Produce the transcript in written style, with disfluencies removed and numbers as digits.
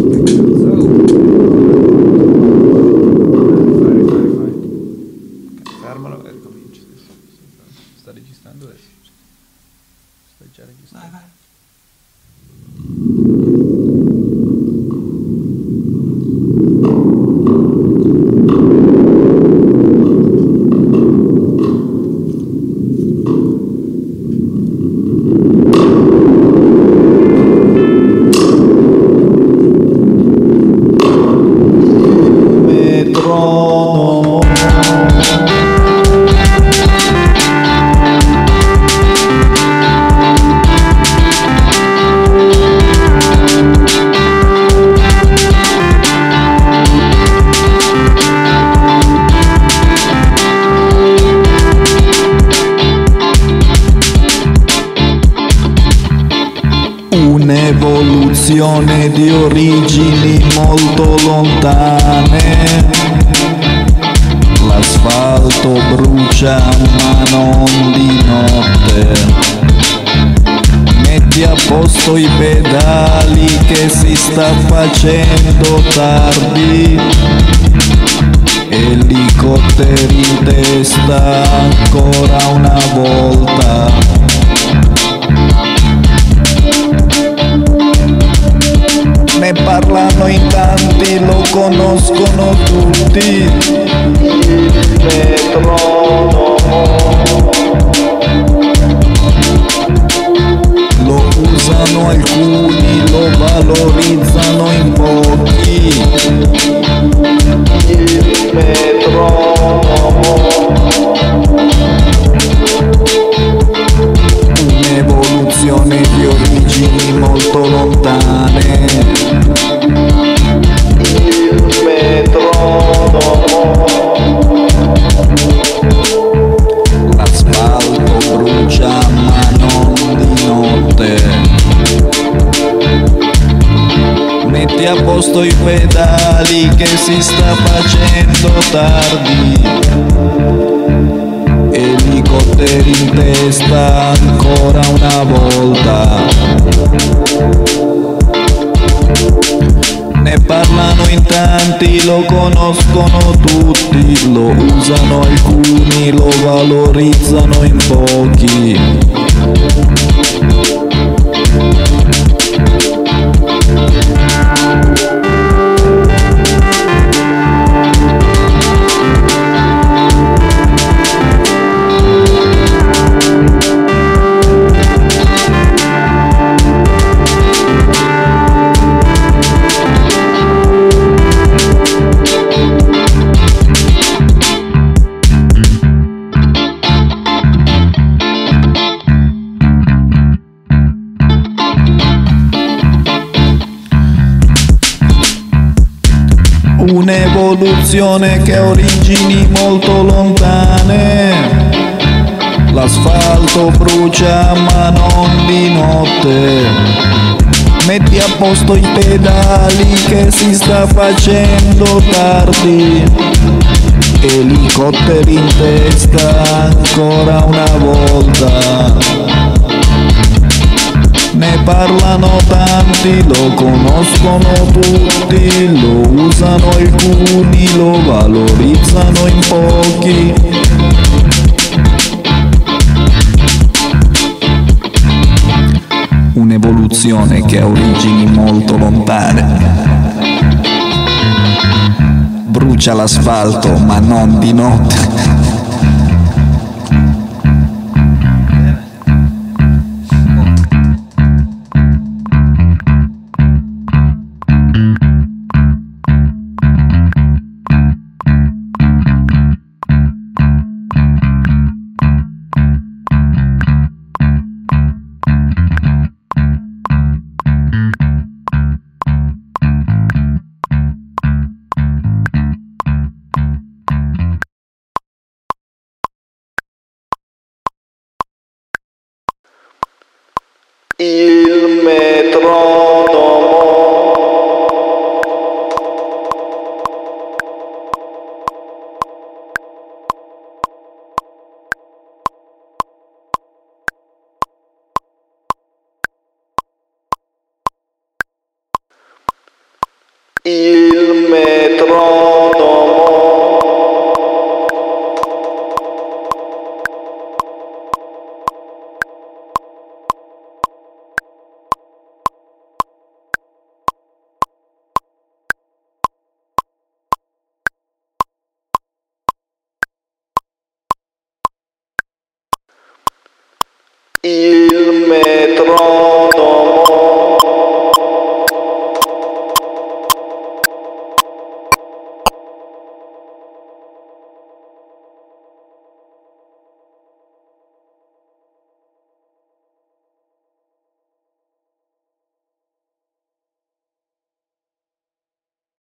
Fermalo e ricominci. Sta registrando adesso. Sta già registrando. Vai. Metronomo. Un'evoluzione di origini molto lontane. L'asfalto brucia ma non di notte. Metti a posto i pedali che si sta facendo tardi. Elicotteri in testa ancora una volta. Ne parlano in tanti, lo conoscono tutti. Il metronomo. Lo usano alcuni, lo valorizzano in pochi. Il metronomo. Un'evoluzione di origini molto lontane. Il metronomo. L'asfalto brucia ma non di notte. Metti a posto i pedali che si sta facendo tardi. Elicotteri in testa ancora una volta. Ne parlano in tanti, lo conoscono tutti, lo usano alcuni, lo valorizzano in pochi. Un'evoluzione che ha origini molto lontane. L'asfalto brucia ma non di notte. Metti a posto i pedali che si sta facendo tardi. Elicotteri in testa ancora una volta. Ne parlano tanti, lo conoscono tutti, lo usano alcuni, lo valorizzano in pochi. Un'evoluzione che ha origini molto lontane. Brucia l'asfalto ma non di notte. Il metronomo. Il